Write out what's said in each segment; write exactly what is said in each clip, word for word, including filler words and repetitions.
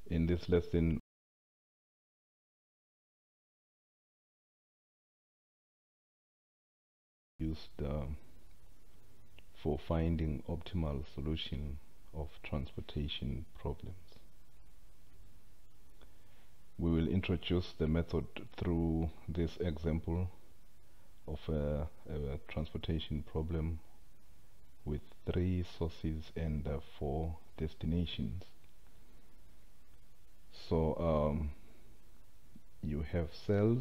In this lesson, used uh, for finding optimal solution of transportation problems. We will introduce the method through this example of a, a transportation problem with three sources and uh, four destinations. So um, you have cells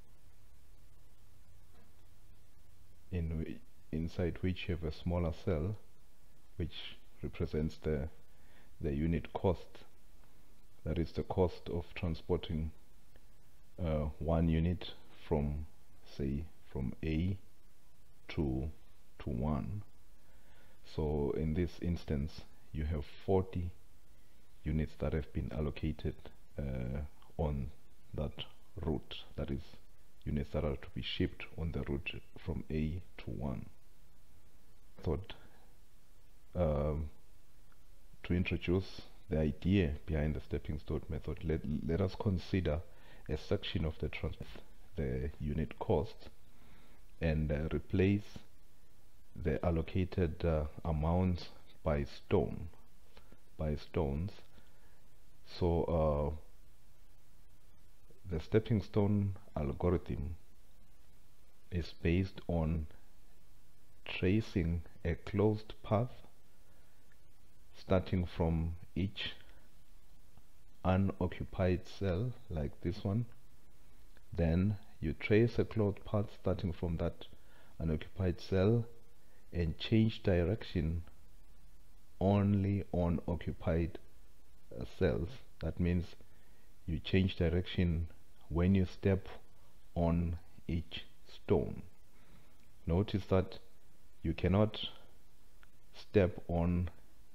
in inside which you have a smaller cell which represents the the unit cost, that is the cost of transporting uh, one unit from, say, from A to to one. So in this instance you have forty units that have been allocated uh, on that route, that is units that are to be shipped on the route from A to one. Thought um, to introduce the idea behind the stepping stone method, let, let us consider a section of the transport, the unit cost, and uh, replace the allocated uh, amounts by stone by stones. So uh, the stepping stone algorithm is based on tracing a closed path starting from each unoccupied cell like this one. Then you trace a closed path starting from that unoccupied cell and change direction only on occupied uh, cells. That means you change direction when you step on each stone. Notice that you cannot step on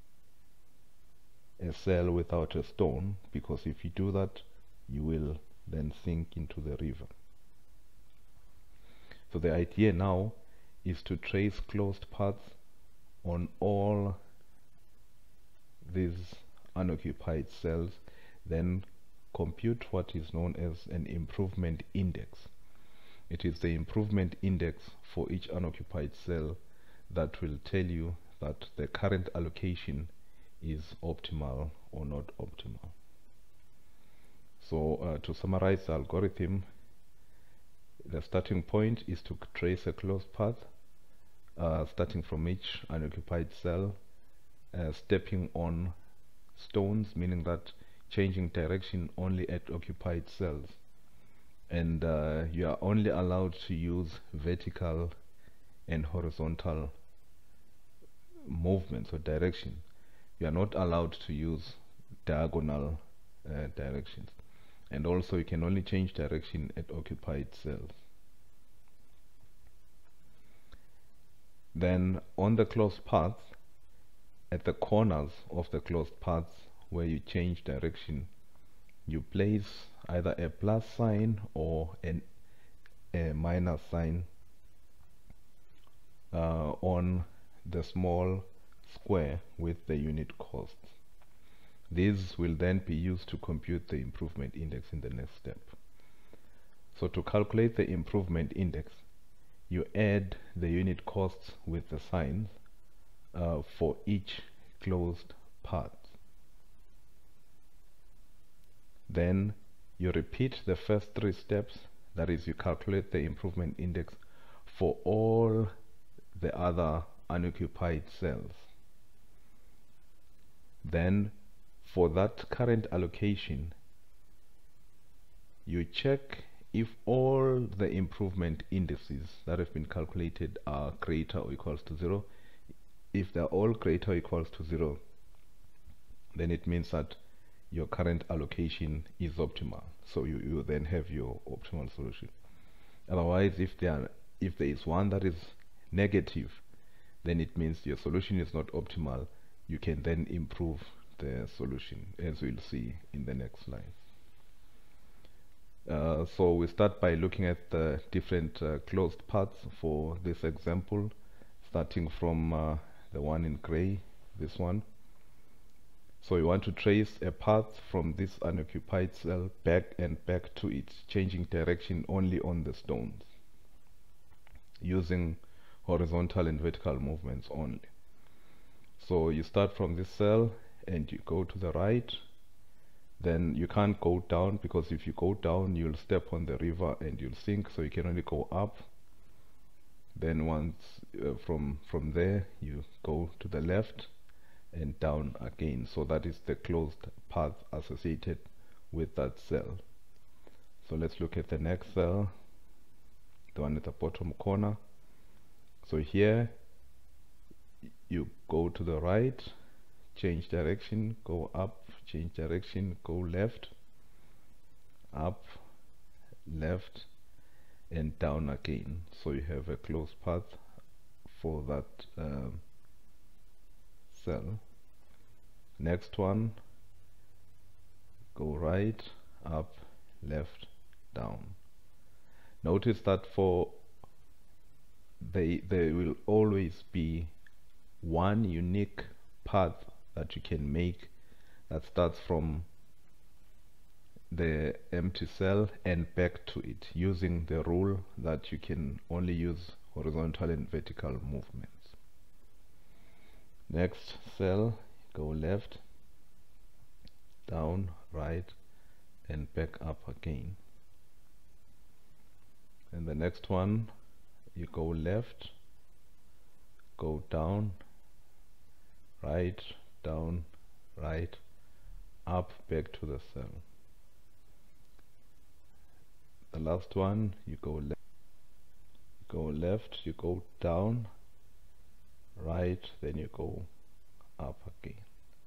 a cell without a stone, because if you do that you will then sink into the river. So the idea now is to trace closed paths on all these unoccupied cells, then compute what is known as an improvement index. It is the improvement index for each unoccupied cell that will tell you that the current allocation is optimal or not optimal. So uh, to summarize the algorithm, the starting point is to trace a closed path uh, starting from each unoccupied cell, uh, stepping on stones, meaning that changing direction only at occupied cells, and uh, you are only allowed to use vertical and horizontal movements or direction. You are not allowed to use diagonal uh, directions, and also you can only change direction at occupied cells. Then on the closed path, at the corners of the closed paths where you change direction, you place either a plus sign or an, a minus sign uh, on the small square with the unit costs. These will then be used to compute the improvement index in the next step. So to calculate the improvement index, you add the unit costs with the signs uh, for each closed path. Then you repeat the first three steps, that is, you calculate the improvement index for all the other unoccupied cells. Then for that current allocation, you check if all the improvement indices that have been calculated are greater or equals to zero. If they're all greater or equals to zero, then it means that your current allocation is optimal. So you, you then have your optimal solution. Otherwise, if there are, if there is one that is negative, then it means your solution is not optimal. You can then improve the solution, as we'll see in the next slide. Uh, so we start by looking at the different uh, closed paths for this example, starting from uh, the one in gray, this one. So you want to trace a path from this unoccupied cell back and back to it, changing direction only on the stones, using horizontal and vertical movements only. So you start from this cell and you go to the right. Then you can't go down, because if you go down you'll step on the river and you'll sink, so you can only go up. Then once uh, from from there you go to the left and down again. So that is the closed path associated with that cell. So let's look at the next cell, the one at the bottom corner. So here you go to the right, change direction, go up, change direction, go left, up, left, and down again. So you have a closed path for that um, cell. Next one, go right, up, left, down. Notice that for they there will always be one unique path that you can make that starts from the empty cell and back to it, using the rule that you can only use horizontal and vertical movements. Next cell, go left, down, right, and back up again. And the next one, you go left, go down, right, down, right, up, back to the cell. The last one, you go left, you go left, you go down, right, then you go up again.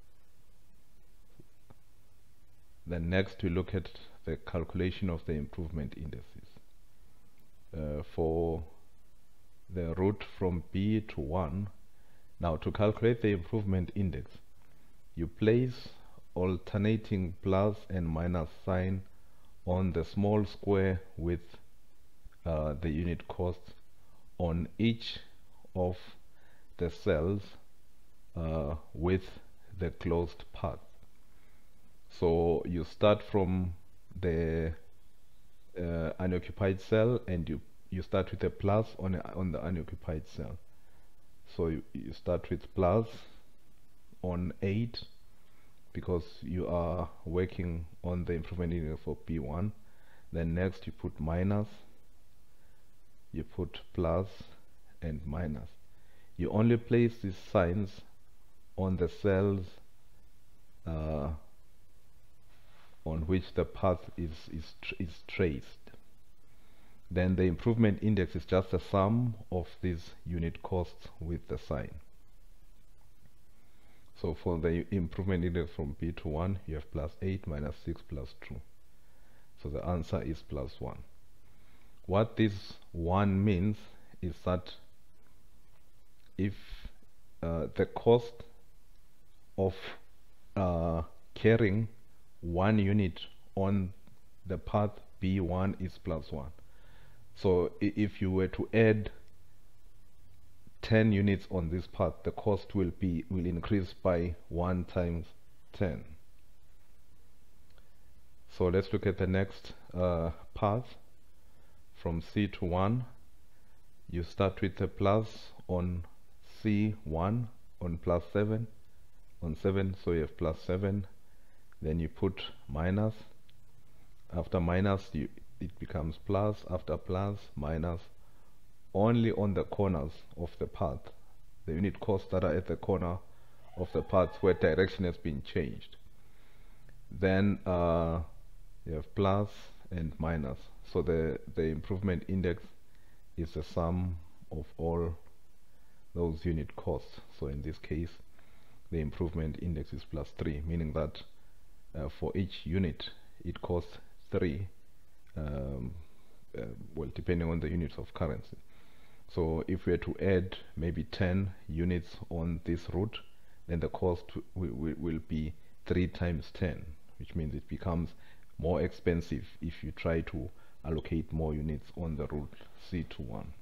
Then next we look at the calculation of the improvement indices. Uh, for the route from B to one, now to calculate the improvement index, you place alternating plus and minus sign on the small square with uh, the unit cost on each of the cells uh, with the closed path. So you start from the uh, unoccupied cell and you you start with a plus on a, on the unoccupied cell. So you, you start with plus on eight, because you are working on the improvement index for B one. Then next you put minus, you put plus and minus. You only place these signs on the cells uh, on which the path is, is, tr is traced. Then the improvement index is just the sum of these unit costs with the sign. So for the improvement index from B to one, you have plus eight minus six plus two. So the answer is plus one. What this one means is that if uh, the cost of uh, carrying one unit on the path B one is plus one. So if you were to add ten units on this path, the cost will be will increase by one times ten. So let's look at the next uh, path from C to one. You start with a plus on C one, on plus seven, on seven, so you have plus seven. Then you put minus. After minus, you, it becomes plus. After plus, minus. Only on the corners of the path, the unit costs that are at the corner of the path where direction has been changed. Then uh, you have plus and minus. So the, the improvement index is the sum of all those unit costs. So in this case, the improvement index is plus three, meaning that uh, for each unit it costs three, um, uh, well, depending on the units of currency. So if we are to add maybe ten units on this route, then the cost will, will be three times ten, which means it becomes more expensive if you try to allocate more units on the route C to one.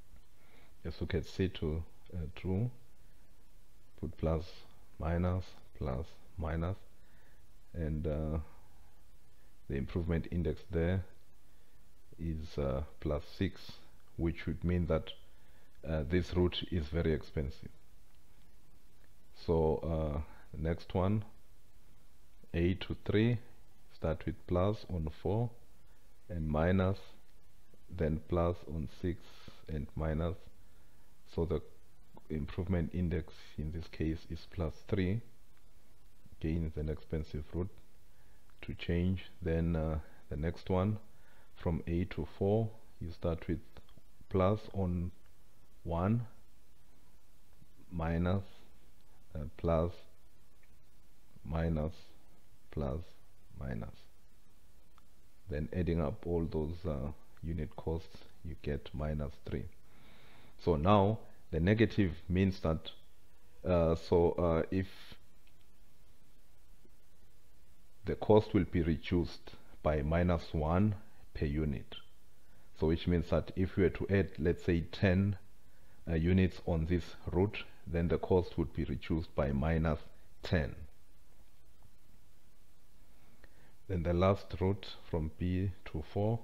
Let's look at C to uh, two. Put plus, minus, plus minus, and uh, the improvement index there is uh, plus six, which would mean that uh, this route is very expensive. So uh, the next one, A to three, start with plus on four and minus, then plus on six and minus. So the improvement index in this case is plus three. Again, it's an expensive route to change. Then uh, the next one, from A to four, you start with plus on one, minus, uh, plus, minus, plus, minus. Then adding up all those uh, unit costs, you get minus three. So now the negative means that uh, so uh, if the cost will be reduced by minus one per unit, so which means that if we were to add, let's say, ten uh, units on this route, then the cost would be reduced by minus ten. Then the last route from B to four,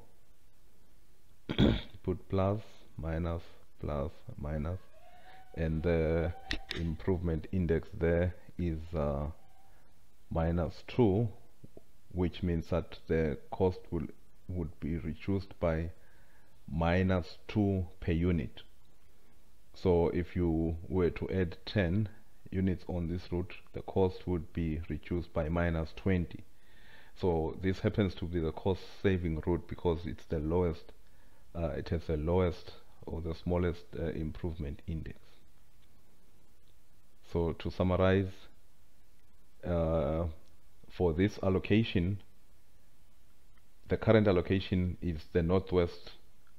put plus, minus, plus, minus, and the improvement index there is uh, minus two, which means that the cost will would be reduced by minus two per unit. So if you were to add ten units on this route, the cost would be reduced by minus twenty. So this happens to be the cost saving route because it's the lowest, uh, it has the lowest or the smallest uh, improvement index. So to summarize, uh, for this allocation, the current allocation is the northwest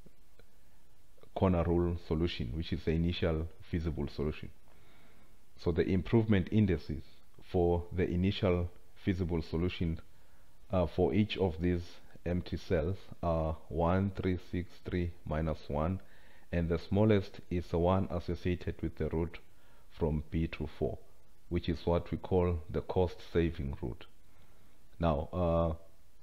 corner rule solution, which is the initial feasible solution. So the improvement indices for the initial feasible solution uh, for each of these empty cells are one, three, six, three, minus one, and the smallest is the one associated with the route from B to four, which is what we call the cost saving route. Now, uh,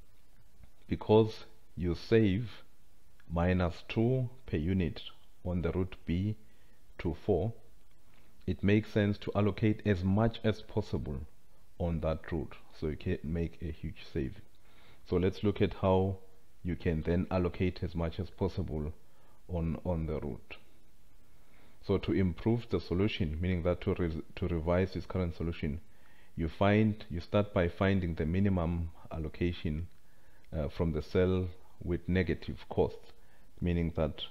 because you save minus two per unit on the route B to four, it makes sense to allocate as much as possible on that route, so you can make a huge saving. So let's look at how you can then allocate as much as possible on on the route. So to improve the solution, meaning that to re to revise this current solution, you find you start by finding the minimum allocation uh, from the cell with negative costs, meaning that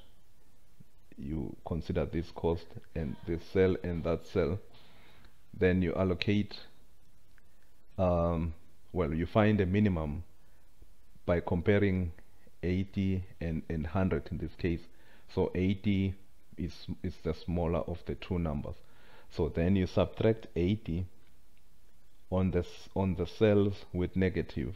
you consider this cost and this cell and that cell. Then you allocate, um, well, you find a minimum by comparing eighty and, and one hundred in this case. So eighty is, is the smaller of the two numbers. So then you subtract eighty on the, on the cells with negative.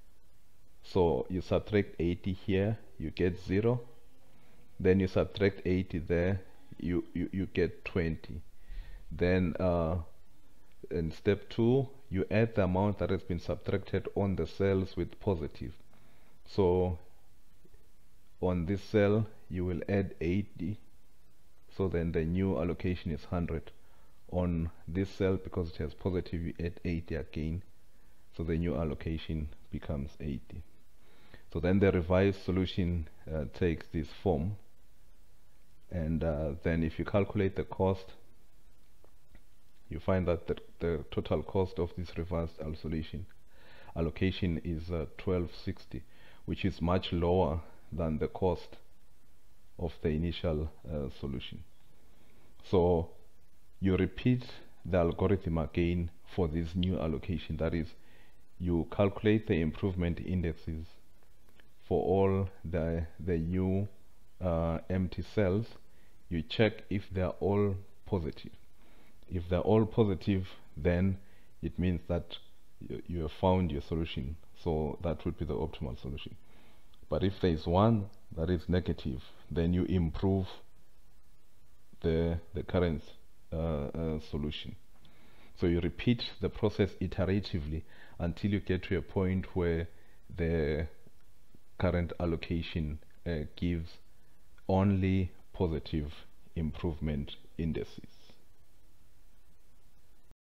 So you subtract eighty here, you get zero. Then you subtract eighty there, you, you, you get twenty. Then uh, in step two, you add the amount that has been subtracted on the cells with positive. So on this cell, you will add eighty. So then the new allocation is one hundred. On this cell, because it has positive, you add eighty again. So the new allocation becomes eighty. So then the revised solution uh, takes this form. And uh, then if you calculate the cost, you find that the, the total cost of this revised solution allocation is uh, twelve sixty, which is much lower than the cost of the initial uh, solution. So you repeat the algorithm again for this new allocation. That is, you calculate the improvement indexes for all the the new uh, empty cells. You check if they are all positive. If they're all positive, then it means that you, you have found your solution. So that would be the optimal solution. But if there is one that is negative, then you improve the the current uh, uh, solution. So you repeat the process iteratively until you get to a point where the current allocation uh, gives only positive improvement indices.